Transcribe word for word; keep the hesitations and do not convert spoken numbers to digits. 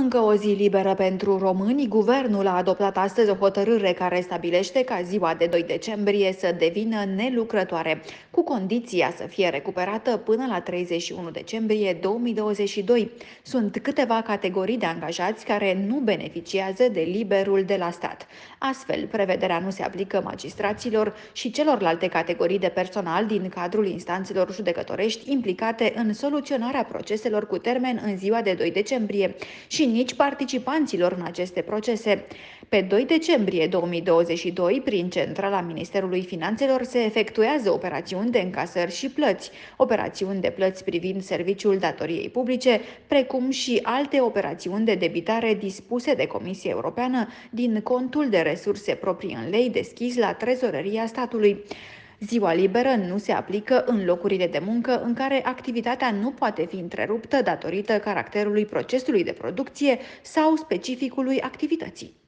Încă o zi liberă pentru români. Guvernul a adoptat astăzi o hotărâre care stabilește ca ziua de doi decembrie să devină nelucrătoare, cu condiția să fie recuperată până la treizeci și unu decembrie două mii douăzeci și doi. Sunt câteva categorii de angajați care nu beneficiază de liberul de la stat. Astfel, prevederea nu se aplică magistraților și celorlalte categorii de personal din cadrul instanțelor judecătorești implicate în soluționarea proceselor cu termen în ziua de doi decembrie și nici participanților în aceste procese. Pe doi decembrie două mii douăzeci și doi, prin centrala Ministerului Finanțelor, se efectuează operațiuni de încasări și plăți, operațiuni de plăți privind serviciul datoriei publice, precum și alte operațiuni de debitare dispuse de Comisia Europeană din contul de resurse proprii în lei deschis la Trezoreria statului. Ziua liberă nu se aplică în locurile de muncă în care activitatea nu poate fi întreruptă datorită caracterului procesului de producție sau specificului activității.